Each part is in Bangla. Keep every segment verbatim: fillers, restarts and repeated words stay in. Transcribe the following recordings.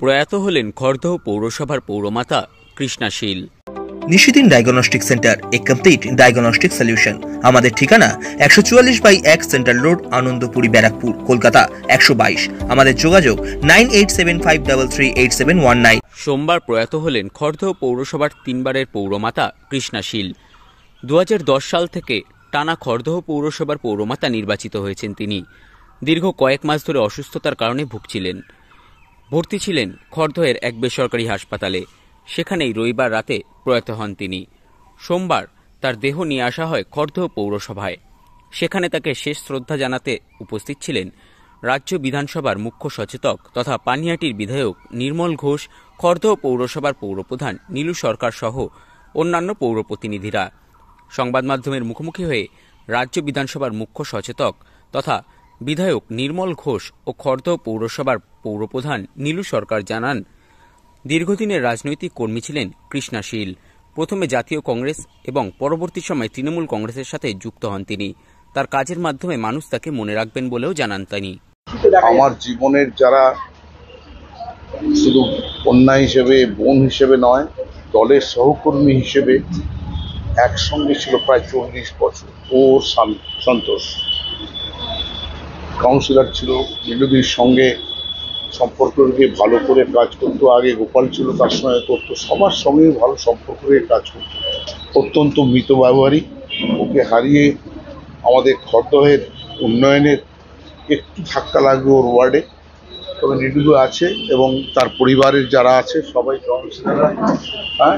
প্রয়াত হলেন খড়দহ পৌরসভার পৌরমাতা Krishna Sheel. Nishidin diagnostic centre, a complete diagnostic solution. আমাদের ঠিকানা একশো চুয়াল্লিশ বাই এক সেন্ট্রাল রোড, আনন্দপুরি, ব্যারাকপুর, কলকাতা একশো বাইশ। আমাদের যোগাযোগ nine eight seven five three three eight seven one nine. সোমবার প্রয়াত হলেন খড়দহ পৌরসভার তিনবারের পৌরমাতা কৃষ্ণা শীল। দু হাজার দশ সাল থেকে টানা খড়দহ পৌরসভার পৌরমাতা নির্বাচিত হয়েছেন তিনি। দীর্ঘ কয়েক মাস ধরে অসুস্থতার কারণে ভুগছিলেন। ভর্তি ছিলেন খড়দহের এক বেসরকারি হাসপাতালে। সেখানেই রবিবার রাতে প্রয়াত হন তিনি। সোমবার তার দেহ নিয়ে আসা হয় খড়দহ পৌরসভায়। সেখানে তাকে শেষ শ্রদ্ধা জানাতে উপস্থিত ছিলেন রাজ্য বিধানসভার মুখ্য সচেতক তথা পানিহাটির বিধায়ক নির্মল ঘোষ, খড়দহ পৌরসভার পৌরপ্রধান নীলু সরকার সহ অন্যান্য পৌর প্রতিনিধিরা। সংবাদ মাধ্যমের মুখোমুখি হয়ে রাজ্য বিধানসভার মুখ্য সচেতক তথা বিধায়ক নির্মল ঘোষ ও খড়দহ পৌরসভার পৌরপ্রধান নীলু সরকার জানান, দীর্ঘদিনের রাজনৈতিক কর্মী ছিলেন কৃষ্ণা শীল। প্রথমে জাতীয় কংগ্রেস এবং পরবর্তী সময় তৃণমূল কংগ্রেসের সাথে যুক্ত হন তিনি। তার কাজের মাধ্যমে মানুষ তাকে মনে রাখবেন বলেও জানান তিনি। আমার জীবনের যারা শুধু কন্যা হিসেবে, বোন হিসেবে নয়, দলের সহকর্মী হিসেবে একসঙ্গে ছিল প্রায় চল্লিশ বছর। ও স্বামী সন্তোষ কাউন্সিলর ছিল, বিরোধীর সঙ্গে সম্পর্ক রেখে ভালো করে কাজ করতো। আগে গোপাল ছিল, তার সঙ্গে করতো, সবার সঙ্গে ভালো সম্পর্ক রেখে কাজ করতো। অত্যন্ত মৃত ব্যবহারী। ওকে হারিয়ে আমাদের খড়দহের উন্নয়নের একটু ধাক্কা লাগবে ওর ওয়ার্ডে। তবে নিডুডু আছে এবং তার পরিবারের যারা আছে সবাই কাউন্সিলররা, হ্যাঁ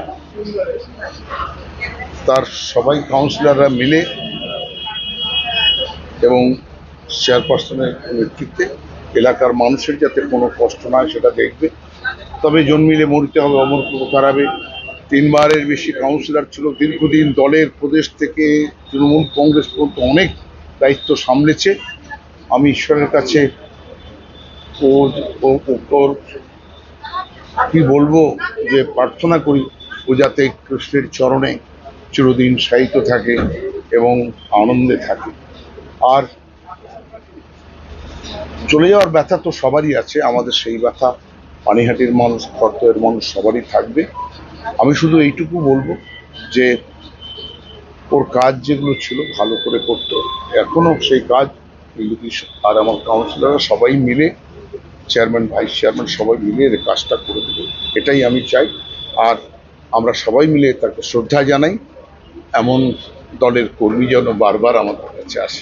তার সবাই কাউন্সিলররা মিলে এবং চেয়ারপারসনের নেতৃত্বে এলাকার মানুষের যাতে কোনো কষ্ট না হয় সেটা দেখবে। তবে জন্মিলে মরতে হবে, অমর হারাবে। তিনবারের বেশি কাউন্সিলর ছিল, দীর্ঘদিন দলের প্রদেশ থেকে তৃণমূল কংগ্রেস পর্যন্ত অনেক দায়িত্ব সামলেছে। আমি ঈশ্বরের কাছে ওর কি বলবো যে প্রার্থনা করি ও যাতে কৃষ্ণের চরণে চিরদিন শায়িত থাকে এবং আনন্দে থাকে। আর চলে যাওয়ার ব্যথা তো সবারই আছে, আমাদের সেই ব্যথা পানিহাটির মানুষ, খড়দহের মানুষ সবারই থাকবে। আমি শুধু এইটুকু বলবো যে ওর কাজ যেগুলো ছিল ভালো করে করতো, এখনো সেই কাজ আর আমার কাউন্সিলররা সবাই মিলে, চেয়ারম্যান, ভাইস চেয়ারম্যান সবাই মিলে এর কাজটা করে দেবে, এটাই আমি চাই। আর আমরা সবাই মিলে তাকে শ্রদ্ধা জানাই। এমন দলের কর্মী যেন বারবার আমাদের কাছে আসে।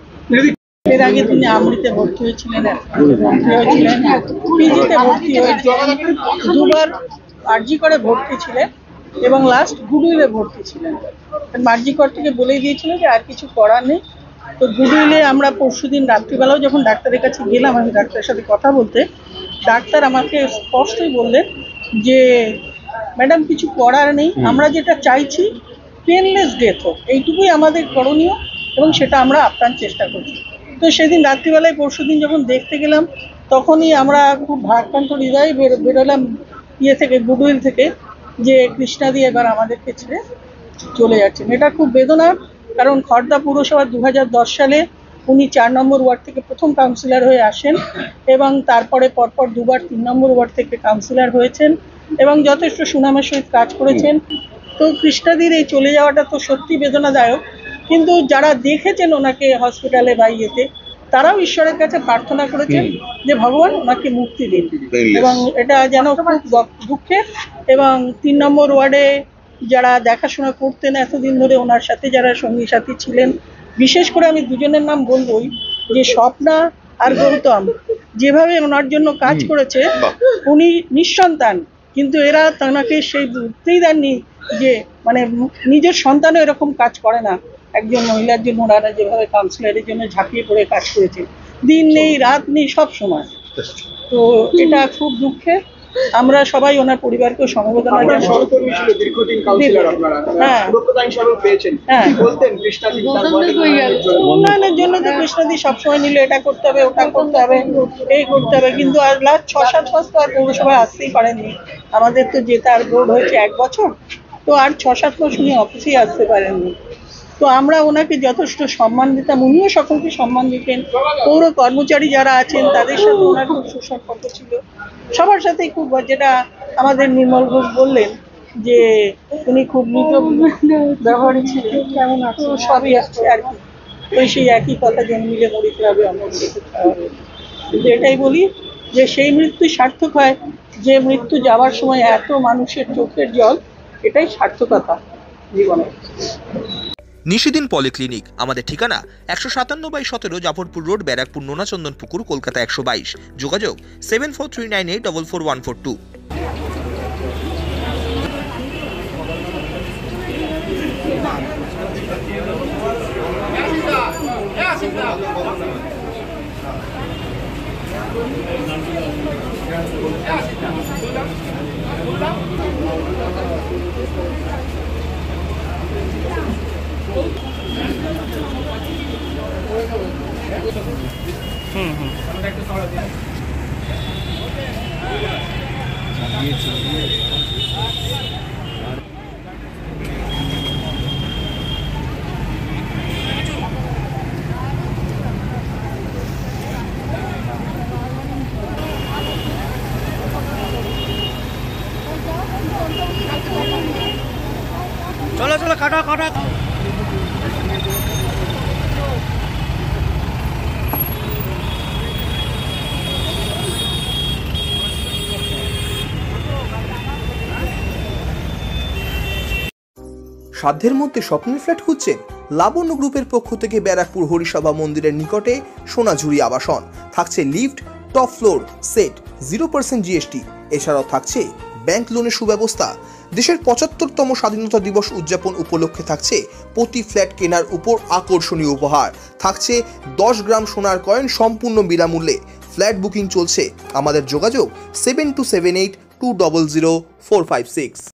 এর আগে তিনি আমৃতে ভর্তি হয়েছিলেন, ভর্তি হয়েছিলেন পিজিতে ভর্তি হয়েছিলেন, দুবার আরজি করে ভর্তি ছিলেন এবং লাস্ট গুডউইলে ভর্তি ছিলেন। আরজিকর থেকে বলে দিয়েছিল যে আর কিছু করার নেই। তো গুডউইলে আমরা পরশুদিন রাত্রিবেলাও যখন ডাক্তারের কাছে গেলাম, আমি ডাক্তারের সাথে কথা বলতে, ডাক্তার আমাকে স্পষ্টই বললেন যে ম্যাডাম কিছু করার নেই, আমরা যেটা চাইছি পেনলেস ডেথ হোক, এইটুকুই আমাদের করণীয় এবং সেটা আমরা আপ্রাণ চেষ্টা করছি। তো সেদিন রাত্রিবেলায় পরশুদিন যখন দেখতে গেলাম, তখনই আমরা খুব ভারাক্রান্ত হৃদয়ে বেরোলাম ইয়ে থেকে, গুডউইল থেকে, যে কৃষ্ণাদি এবার আমাদেরকে ছেড়ে চলে যাচ্ছেন। এটা খুব বেদনার, কারণ খড়দহ পৌরসভা দু হাজার দশ সালে উনি চার নম্বর ওয়ার্ড থেকে প্রথম কাউন্সিলর হয়ে আসেন এবং তারপরে পরপর দুবার তিন নম্বর ওয়ার্ড থেকে কাউন্সিলর হয়েছেন এবং যথেষ্ট সুনামের সহিত কাজ করেছেন। তো কৃষ্ণাদির এই চলে যাওয়াটা তো সত্যি বেদনাদায়ক, কিন্তু যারা দেখেছেন ওনাকে হসপিটালে বা ইয়েতে, তারাও ঈশ্বরের কাছে প্রার্থনা করেছেন যে ভগবান ওনাকে মুক্তি দিন। এবং এটা যেন খুব দুঃখের। এবং তিন নম্বর ওয়ার্ডে যারা দেখাশোনা করতেন এতদিন ধরে ওনার সাথে, যারা সঙ্গী সাথী ছিলেন, বিশেষ করে আমি দুজনের নাম বলবই, যে স্বপ্না আর গৌতম যেভাবে ওনার জন্য কাজ করেছে, উনি নিঃসন্তান, কিন্তু এরা তাঁকে সেই বুঝতেই দেননি যে মানে নিজের সন্তানও এরকম কাজ করে না। একজন মহিলার জন্য ওনারা যেভাবে কাউন্সিলরের জন্য ঝাঁপিয়ে পড়ে কাজ করেছে, দিন নেই রাত নেই সব সময়। তো এটা খুব দুঃখের। আমরা সবাই ওনার পরিবারকে সমবেদনা জানাই। উন্নয়নের জন্য তো কৃষ্ণাদি সবসময় নিলে এটা করতে হবে, ওটা করতে হবে, এই করতে হবে, কিন্তু আর লাস্ট ছ সাত মাস তো আর পৌরসভায় আসতেই পারেননি। আমাদের তো যেটা আর বোর্ড হয়েছে এক বছর, তো আর ছ সাত মাস উনি অফিসেই আসতে পারেননি। তো আমরা ওনাকে যথেষ্ট সম্মান দিতাম, উনিও সকলকে সম্মান দিতেন। পৌর কর্মচারী যারা আছেন তাদের সাথে ওনার খুব সুসম্পর্ক ছিল, সবার সাথেই খুব, যেটা আমাদের নির্মল ঘোষ বললেন যে উনি খুব মৃত ব্যবহারী ছিলেন, কেমন আছে সবই আসছে আর কি। তো সেই একই কথা জন্মিলে মরিতে হবে অমর হবে। কিন্তু এটাই বলি যে সেই মৃত্যু সার্থক হয় যে মৃত্যু যাওয়ার সময় এত মানুষের চোখের জল, এটাই সার্থকতা জীবনের। নিশিদিন পলিক্লিনিক, আমাদের ঠিকানা একশো সাতান্ন বাই সতেরো জাফরপুর রোড, ব্যারাকপুর, নোনাচন্দন পুকুর, কলকাতা একশো বাইশ। যোগাযোগ seven four three nine eight double four one four two. চলো চলো কাটা কাটা। সাধ্যের মধ্যে স্বপ্নের ফ্ল্যাট খুঁজছেন? লাবণ্য গ্রুপের পক্ষ থেকে ব্যারাকপুর হরিসভা মন্দিরের নিকটে সোনাঝুরি আবাসন। থাকছে lift, top floor, set, zero percent GST. এছাড়াও থাকছে ব্যাংক লোনের সুব্যবস্থা। দেশের পঁচাত্তরতম স্বাধীনতা দিবস উদযাপন উপলক্ষে থাকছে প্রতি ফ্ল্যাট কেনার উপর আকর্ষণীয় উপহার। থাকছে দশ গ্রাম সোনার কয়েন সম্পূর্ণ বিনামূল্যে। ফ্ল্যাট বুকিং চলছে। আমাদের যোগাযোগ seven two seven eight two double zero four five six.